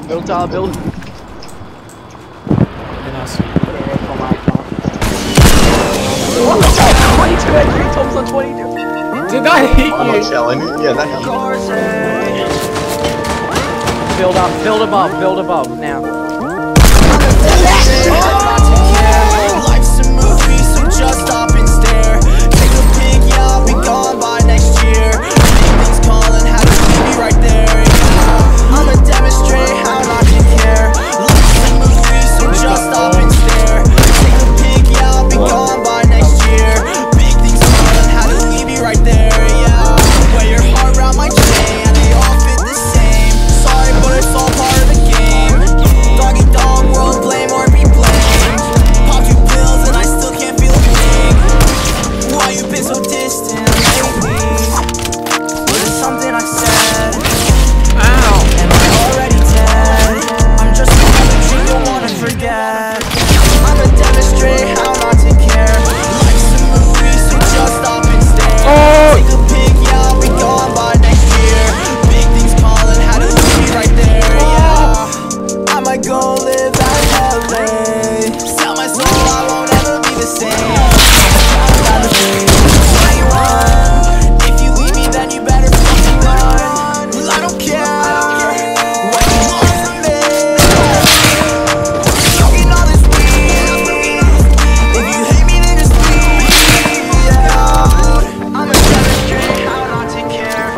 Build Tyler, build. What the fuck? 22 entry, Tom's on 22. Did that hit I'm you? not shelling. Yeah, that hit. Build above, now. Life's a movie, so just stop and stare. Take a peek, yeah, I'll be gone by next year. Big things calling, had to leave me right there. Yeah, I'ma demonstrate how not to care. Life's a movie, so just stop and stare. Take a peek, yeah, I'll be gone by next year. Big things calling, had to leave me right there. Yeah, wear your heart around my chain, and they all fit the same. Sorry, but it's all part of the game. Doggy dog world, blame or be blamed. Pop 2 pills and I still can't feel a thing. Why you been so distant lately? Was it something I said? Ow. Am I already dead? I'm just another dream you wanna forget. I'ma demonstrate how not to care. Life's a movie, so just stop and stare. Take a peek, yeah, I'll be gone by next year. Big things calling, had to leave me right there. Yeah, I might go live out in LA. Sell my soul, I won't ever be the same. I'd rather be where you are. If you leave me, then you better fucking run. Well, I don't care what you want from me. Smoking all this weed. If you hate me, then just leave. Yeah, I'ma demonstrate how not to care.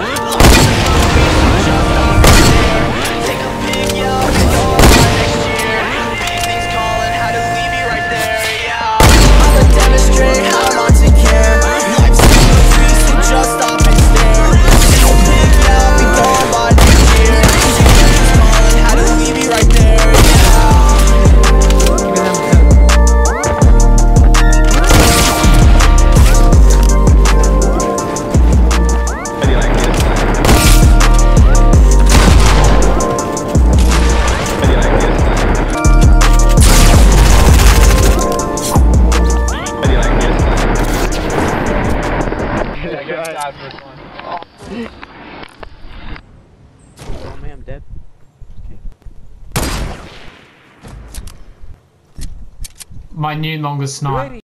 Take a peek, yeah, I'll be gone by next year. Big things calling, had to leave me right there. Yeah, I'ma demonstrate how not to care. Life's a movie, so just stop and stare. Take a peek, yeah, I'll be gone by next year. Big things calling, had to leave me right there. Oh man, I'm dead. My new longest snipe.